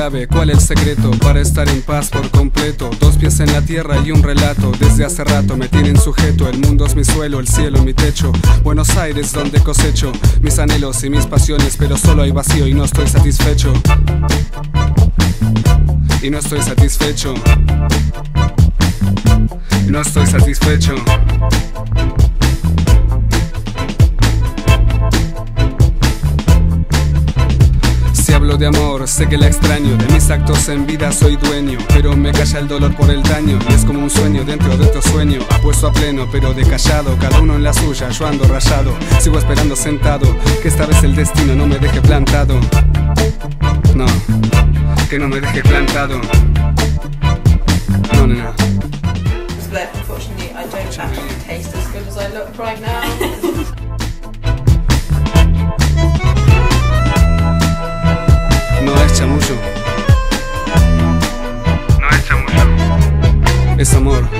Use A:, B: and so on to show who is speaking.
A: clave, ¿cuál el secreto? Para estar en paz por completo. Dos pies en la tierra y un relato. Desde hace rato me tienen sujeto. El mundo es mi suelo, el cielo mi techo. Buenos Aires donde cosecho mis anhelos y mis pasiones, pero solo hay vacío y no estoy satisfecho. Y no estoy satisfecho. Y no estoy satisfecho. Si hablo de amor, sé que la extraño. De mis actos en vida soy dueño, pero me calla el dolor por el daño. Y es como un sueño dentro de otro sueño, apuesto a pleno pero de callado. Cada uno en la suya, yo ando rayado. Sigo esperando sentado, que esta vez el destino no me deje plantado. No, que no me deje plantado. No, nena.
B: But unfortunately I don't actually taste as good as I look right now.
A: No es chamullo. No es chamullo. Es amor.